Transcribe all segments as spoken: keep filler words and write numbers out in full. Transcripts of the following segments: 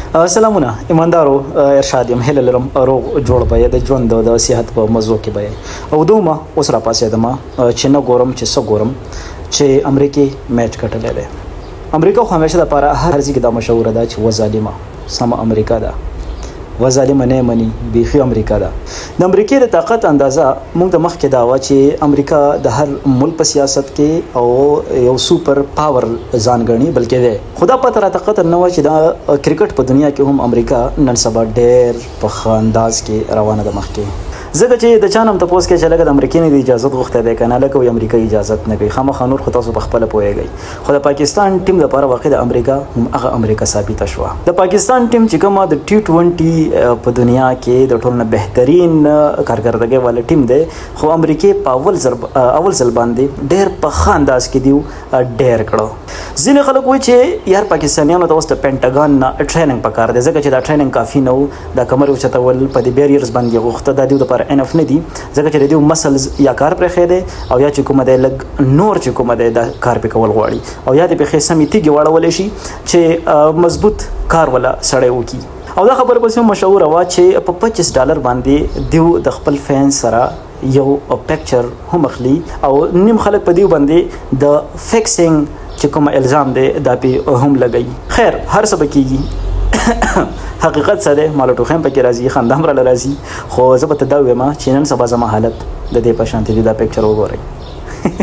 سلامونه ایماندارو ارشاد یم هله لرم روغ جوړ به د ژوند د صحت په موضوع کې به او دومره اوس را پاسېدم چې نه ګورم چې څه ګورم چې امریکای میچ ګټلی دی. امریکا خو همیشه دپاره هر ځای کې دا مشهوره ده چې و ظالمه سمه امریکا ده، و ظالمه نه مني بیخي امریکا ده. د امریکای د طاقت اندازه موږ د مخکې دا وه چې امریکا د هر ملک په سیاست کې او یو سوپر پاور ځان ګڼي بلکې دی. خو دا پته راته قطر نه وه چې دا کرکټ په دنیا کې هم امریکا نن سبا ډېر په ښه انداز کې روانه ده مخکې. ځکه چې د چا نه هم تپوس کوي چې لکه د امریکې نه د اجازت غوښتی دی که نه لکه وایي امریکا اجازت نه کوي. خامخا نور خو تاسو په خپله پوهېږئ. خو د پاکستان ټیم دپاره واقع د امریکا هم هغه امریکا ثابته شوه. د پاکستان ټیم چې کومه د ټي ټونټي په دنیا کې د ټولو نه بهترین کارکردګۍ والا ټیم دی، خو امریکې په اول ځل اول ځل باندې ډېر په ښه انداز کې دی ډېر کړه. ځینې خلک وایي چې یار پاکستانیانو ته اوس د پینټاګان نه ټریننګ پکار دی ځکه چې دا ټریننګ کافي نه و، دا کمر اوچتول په دې بیریرز باندې غوښته دا دوی دپاره انف نه دي ځکه چې د دوی مسلز یا کار پرېښی دی او یا چې کومه دی لږ نور چې کومه دی دا کار پرې کول غواړي او یا د پېښې سمې تیږې واړولی شي چې مضبوط کار ولا سړی وکړي. او دا خبره پسې هم مشهوره وه چې په پچیس ډالر باندې دیو د خپل فینس سره یو پکچر هم اخلي او نیم خلک په دیو باندې د فکسینګ چې کوم الزام دی دا پې هم لګوي. خیر هر څه به کېږي، حقیقت څه دی ماله ټوخیم پکې راځي، خندا هم راله راځي، خو زه به ته دا ووایم چې نن سبا زما حالت د دې په شانتې دی. دا پکچر وګورئ.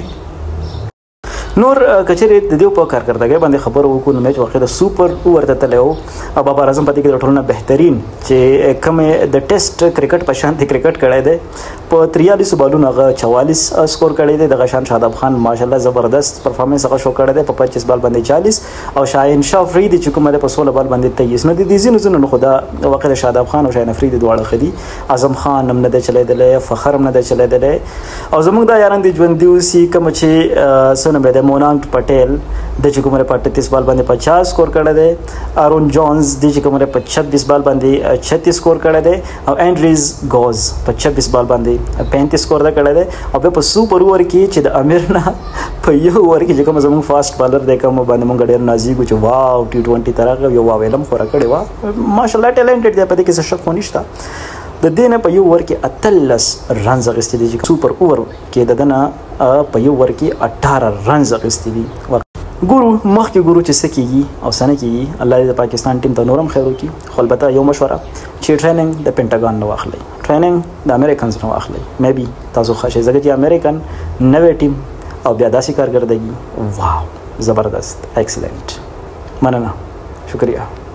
نور کچېرې د دې په کارکردګۍ باندې خبرې وکړو نو میچ واقع د سوپر ورته تللی و او بابر اعظم په دې کې د ټولو نه بهترین چې کومې د ټیسټ کرکټ په شانتې کرکټ کړی دی په تریالیسو بالونو هغه چوالیس سکور کړی دی. دغه شان شاداب خان ماشاءالله زبردست پرفارمنس هغه شو کړی دی په پچیس بال باندې چالیس او شاهین شاه افریدي چې کومه دی په سوله بال باندې تیس. نو د دې ځینو ځینو نو خو دا واقع د شاداب خان او شاهین افریدي دواړه ښه دي. اعظم خان هم نه دی چلیدلی، فخر هم نه دی چلیدلی او زموږ دا یاران دي ژوندي اوسي کومه چې څه نوم دی مونانګ پټیل د چې کومه په اٹھتیس بال باندې پچاس سکور کړی دی، ارون جونز د چې کومه په چھبیس بال باندې چھتیس سکور کړی دی او اینډریز ګوز په چھبیس بال باندې پینتیس سکور دا کړی دی. او بیا په سوپر اوور کې چې د امیر نه په یو اوور کې چې کوم زموږ فاسټ بالر دی کوم باندې مونږ ډېر نازیږو چې واو ټي ټونټي ته راغی یو واویلم خو راکړې وه ماشاءالله ټیلنټډ دی په دې کې څه شک خو نشته. د دې نه په یو اوور کې اتلس رنز اخیستي دي چې سوپر اوور کې د ده نه په یو اوور کې اټاره رنز اخیستي دي. ګورو مخکې ګورو چې څه کېږي او څه نه کېږي. الله دې د پاکستان ټیم ته نورم خیر وکړي. خو البته یو مشوره چې ټریننګ د پینټاګان نه واخلئ، ټریننګ د امریکنز نه واخلئ. مې بي تاسو ښه شئ ځکه چې امریکن نوی ټیم او بیا داسې کارکردګي واو زبردست ایکسلنټ. مننه، شکریه.